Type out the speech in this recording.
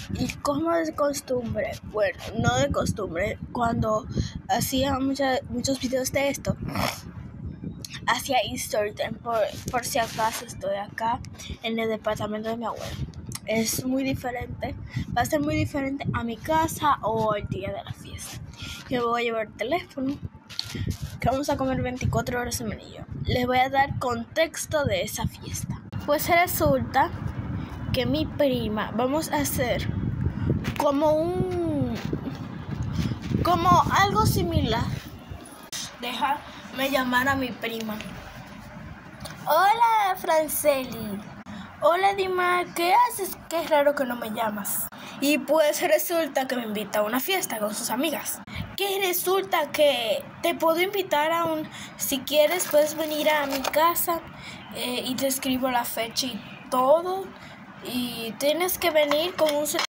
Y como de costumbre, bueno, no de costumbre, cuando hacía muchos videos de esto, hacía story time por si acaso estoy acá en el departamento de mi abuela. Es muy diferente, va a ser muy diferente a mi casa o el día de la fiesta. Yo voy a llevar el teléfono, que vamos a comer 24 horas en Manillo. Les voy a dar contexto de esa fiesta. Pues resulta que mi prima, vamos a hacer como algo similar. Déjame llamar a mi prima. Hola, Franceli. Hola, Dima, ¿qué haces? Qué raro que no me llamas. Y pues resulta que me invita a una fiesta con sus amigas. Que resulta que te puedo invitar si quieres puedes venir a mi casa y te escribo la fecha y todo. Y tienes que venir con un